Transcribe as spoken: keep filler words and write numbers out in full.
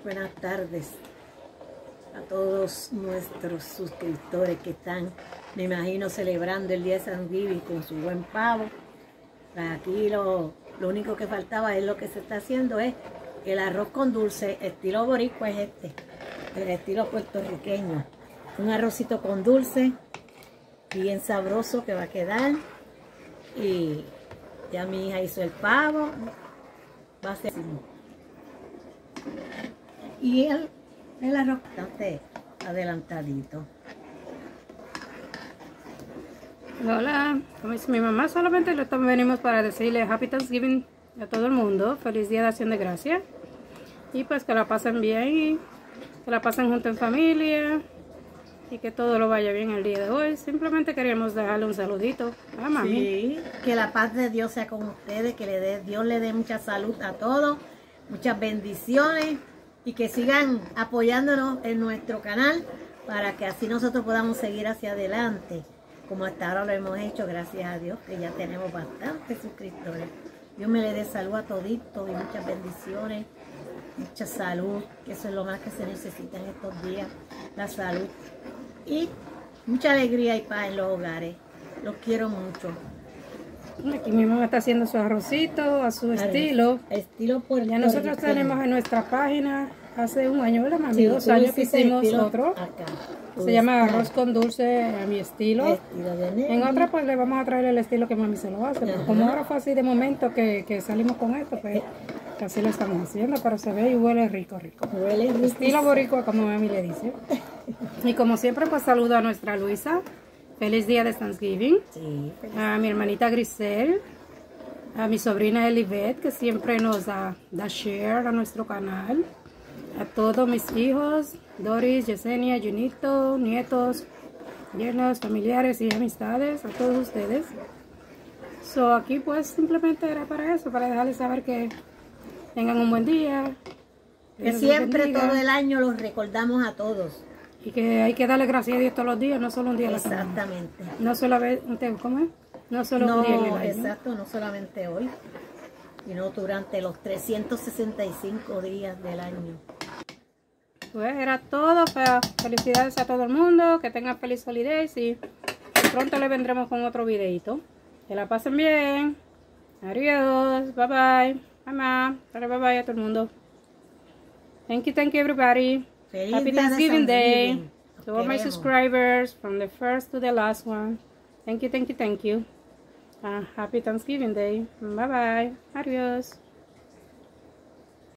Buenas tardes a todos nuestros suscriptores que están, me imagino, celebrando el día de San Giving con su buen pavo. Aquí lo, lo único que faltaba es lo que se está haciendo es el arroz con dulce, estilo boricua es este, el estilo puertorriqueño. Un arrocito con dulce, bien sabroso que va a quedar. Y ya mi hija hizo el pavo, va a ser así. Y el, el arroz bastante adelantadito. Hola, como dice mi mamá, solamente lo venimos para decirle Happy Thanksgiving a todo el mundo. Feliz Día de Acción de Gracia. Y pues que la pasen bien y que la pasen junto en familia. Y que todo lo vaya bien el día de hoy. Simplemente queríamos darle un saludito a mami. Sí, que la paz de Dios sea con ustedes, que le dé, Dios le dé mucha salud a todos, muchas bendiciones y que sigan apoyándonos en nuestro canal para que así nosotros podamos seguir hacia adelante, como hasta ahora lo hemos hecho, gracias a Dios, que ya tenemos bastantes suscriptores. Dios me le dé salud a toditos y muchas bendiciones, mucha salud, que eso es lo más que se necesita en estos días, la salud. Y mucha alegría y paz en los hogares. Los quiero mucho. Aquí mi mamá está haciendo su arrocito a su Arroz. estilo. Estilo por Ya nosotros tenemos en nuestra página hace un año, ¿verdad, mami? Sí, Dos años que hicimos otro. Acá. Se llama arroz con dulce a mi estilo. Estilo de nene. En otra pues le vamos a traer el estilo que mami se lo hace. Pero como ahora fue así de momento que, que salimos con esto, pues así lo estamos haciendo, pero se ve y huele rico, rico. Huele rico. Estilo boricua, como mami le dice. Y como siempre, pues saludo a nuestra Luisa. Feliz día de Thanksgiving. Sí, a mi hermanita Grisel. A mi sobrina Elibet, que siempre nos da, da share a nuestro canal. A todos mis hijos, Doris, Yesenia, Junito, nietos, yernos, familiares y amistades, a todos ustedes. So, aquí pues simplemente era para eso, para dejarles saber que tengan un buen día. Que, que siempre, todo el año, los recordamos a todos. Y que hay que darle gracias a Dios todos los días, no solo un día a la semana. Exactamente. No solamente, ¿cómo es? No solo no, un día en el año. Exacto, no solamente hoy, sino durante los trescientos sesenta y cinco días del año. Pues era todo, pero felicidades a todo el mundo, que tengan feliz holidays y pronto les vendremos con otro videito. Que la pasen bien. Adiós, bye bye. Mamá, bye bye a todo el mundo. Thank you, thank you everybody. Feliz Happy Thanksgiving Day to all my subscribers from the first to the last one. Thank you, thank you, thank you. Uh, happy Thanksgiving Day. Bye bye. Adiós.